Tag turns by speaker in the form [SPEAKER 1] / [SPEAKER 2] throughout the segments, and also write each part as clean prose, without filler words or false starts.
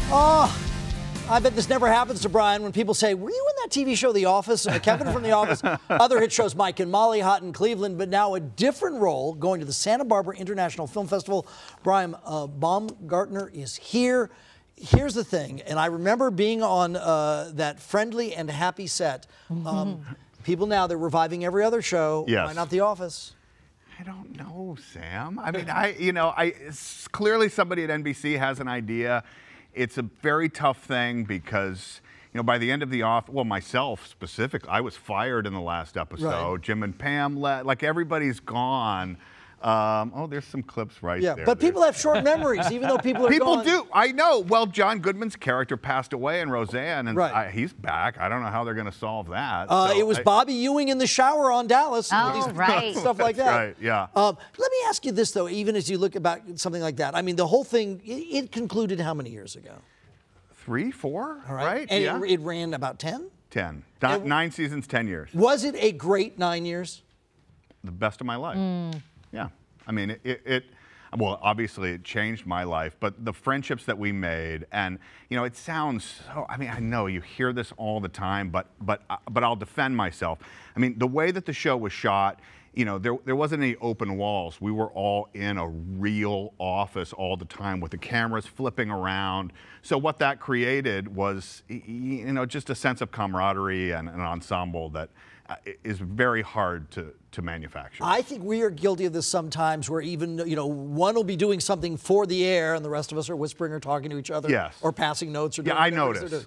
[SPEAKER 1] Oh, I bet this never happens to Brian when people say, were you in that TV show, The Office? Kevin from The Office. Other hit shows, Mike and Molly, Hot in Cleveland, but now a different role going to the Santa Barbara International Film Festival. Brian Baumgartner is here. Here's the thing, and I remember being on that friendly and happy set. People now, they're reviving every other show.
[SPEAKER 2] Yes.
[SPEAKER 1] Why not The Office?
[SPEAKER 2] I don't know, Sam. I mean, clearly somebody at NBC has an idea. It's a very tough thing because, by the end of The Office, well, myself specifically, I was fired in the last episode. Right. Jim and Pam left. Like, everybody's gone. Oh, there's some clips right there.
[SPEAKER 1] But people have short memories, even though people are gone.
[SPEAKER 2] People do. I know. Well, John Goodman's character passed away in Roseanne, and he's back. I don't know how they're going to solve that.
[SPEAKER 1] It was Bobby Ewing in the shower on Dallas.
[SPEAKER 3] Oh, right.
[SPEAKER 1] Stuff like that.
[SPEAKER 2] Right, yeah.
[SPEAKER 1] Let me ask you this, though, even as you look about something like that. I mean, the whole thing, it concluded how many years ago?
[SPEAKER 2] 3, 4,
[SPEAKER 1] all right? And it ran about 10?
[SPEAKER 2] 10. 9 seasons, 10 years.
[SPEAKER 1] Was it a great 9 years?
[SPEAKER 2] The best of my life. Yeah. I mean, well, obviously it changed my life, but the friendships that we made, and, it sounds so, I mean, I know you hear this all the time, but I'll defend myself. I mean, the way that the show was shot, there wasn't any open walls. We were all in a real office all the time with the cameras flipping around. So what that created was, just a sense of camaraderie and an ensemble that is very hard to manufacture.
[SPEAKER 1] I think we are guilty of this sometimes where even, one will be doing something for the air and the rest of us are whispering or talking to each other.
[SPEAKER 2] Yes.
[SPEAKER 1] Or passing notes. Or
[SPEAKER 2] I noticed.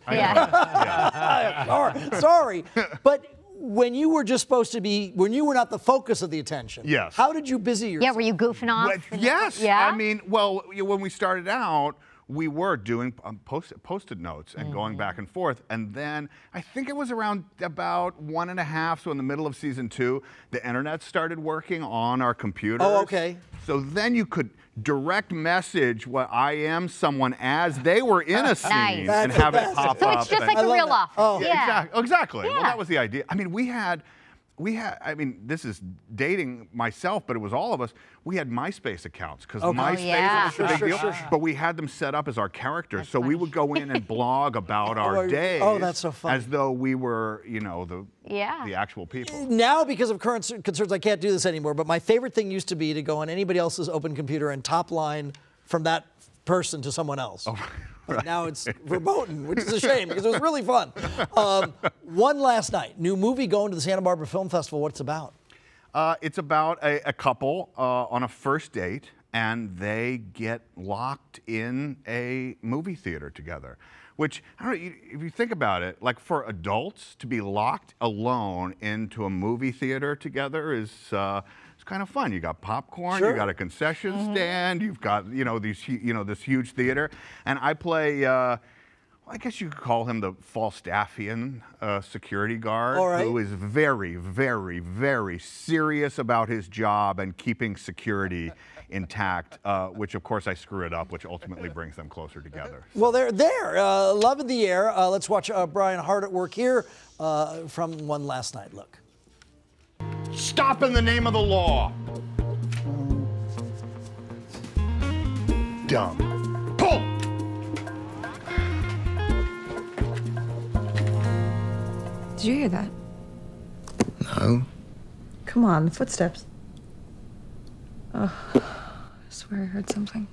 [SPEAKER 1] Sorry. But when you were just supposed to be, when you were not the focus of the attention,
[SPEAKER 2] yes.
[SPEAKER 1] How did you busy yourself?
[SPEAKER 3] Yeah, were you goofing off?
[SPEAKER 2] Yes.
[SPEAKER 3] Yeah?
[SPEAKER 2] I mean, well, when we started out, we were doing post-it notes and going back and forth. And then I think it was around about 1.5, so in the middle of season 2, the internet started working on our computers.
[SPEAKER 1] Oh, okay.
[SPEAKER 2] So then you could direct message what I am someone as they were in a scene and have it pop up.
[SPEAKER 3] So it's just like a real office.
[SPEAKER 1] Oh.
[SPEAKER 2] Yeah, exactly.
[SPEAKER 3] Yeah.
[SPEAKER 2] Well, that was the idea. I mean, we had, I mean, this is dating myself, but it was all of us. We had MySpace accounts because MySpace was a big deal, but we had them set up as our characters.
[SPEAKER 3] That's
[SPEAKER 2] so
[SPEAKER 3] funny.
[SPEAKER 2] we would go in and blog about our days.
[SPEAKER 1] Oh, that's so fun.
[SPEAKER 2] As though we were, the actual people.
[SPEAKER 1] Now, because of current concerns, I can't do this anymore, but my favorite thing used to be to go on anybody else's open computer and top line from that person to someone else. Oh. Right. Now it's verboten, which is a shame because it was really fun. One last night, new movie going to the Santa Barbara Film Festival. What's it about?
[SPEAKER 2] It's about a couple on a first date, and they get locked in a movie theater together. Which, I don't know, if you think about it, like for adults to be locked alone into a movie theater together is it's kind of fun. You got popcorn, you got a concession stand, you've got this huge theater, and I play. I guess you could call him the Falstaffian security guard, who is very, very, very serious about his job and keeping security intact, which of course I screw it up, which ultimately brings them closer together. So.
[SPEAKER 1] Well, they're there. Love in the air. Let's watch Brian hard at work here from One Last Night. Look.
[SPEAKER 2] Stop in the name of the law. Dumb. Pull!
[SPEAKER 4] Did you hear that?
[SPEAKER 5] No.
[SPEAKER 4] Come on, footsteps. Oh, I swear I heard something.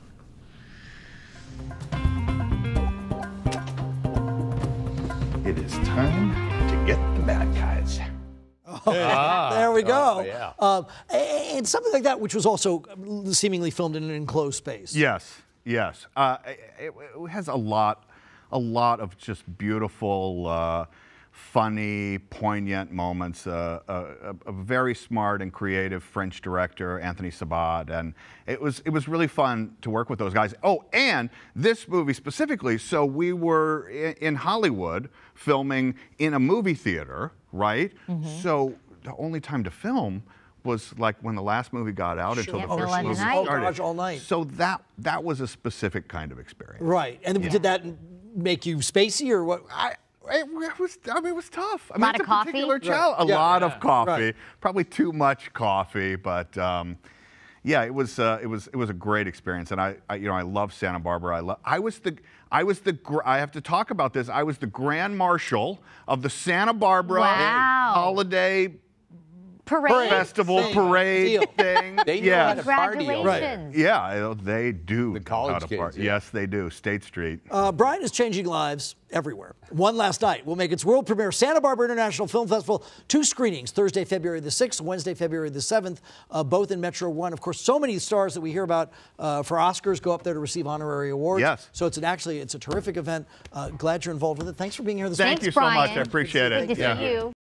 [SPEAKER 5] It is time to get the bad guys.
[SPEAKER 1] There we go.
[SPEAKER 5] Oh, yeah.
[SPEAKER 1] And something like that, which was also seemingly filmed in an enclosed space.
[SPEAKER 2] Yes, yes. It has a lot of just beautiful, funny, poignant moments. A very smart and creative French director, Anthony Sabat, and it was really fun to work with those guys. Oh, and this movie specifically. So we were in Hollywood filming in a movie theater, right? So the only time to film was like when the last movie got out until the first movie started.
[SPEAKER 1] Oh gosh, all night.
[SPEAKER 2] So that was a specific kind of experience.
[SPEAKER 1] Right, and did that make you spacey or what?
[SPEAKER 2] It was tough.
[SPEAKER 3] A lot of coffee?
[SPEAKER 2] A lot of coffee. Probably too much coffee, but Yeah, it was a great experience, and I love Santa Barbara. I have to talk about this. I was the Grand Marshal of the Santa Barbara
[SPEAKER 3] Wow.
[SPEAKER 2] Holiday
[SPEAKER 3] Parade.
[SPEAKER 2] Festival parade thing.
[SPEAKER 6] They know how to party.
[SPEAKER 3] Congratulations.
[SPEAKER 2] Yeah, they do.
[SPEAKER 6] The
[SPEAKER 2] know
[SPEAKER 6] college
[SPEAKER 2] how to
[SPEAKER 6] kids,
[SPEAKER 2] party.
[SPEAKER 6] yeah.
[SPEAKER 2] Yes, they do. State Street.
[SPEAKER 1] Brian is changing lives everywhere. One last night will make its world premiere. Santa Barbara International Film Festival. 2 screenings, Thursday, February the 6th, Wednesday, February the 7th, both in Metro 1. Of course, so many stars that we hear about for Oscars go up there to receive honorary awards.
[SPEAKER 2] Yes.
[SPEAKER 1] So it's a terrific event. Glad you're involved with it. Thanks for being here this
[SPEAKER 2] Thank
[SPEAKER 1] morning.
[SPEAKER 2] you so much.
[SPEAKER 3] Brian.
[SPEAKER 2] I appreciate it.
[SPEAKER 3] Good to see you.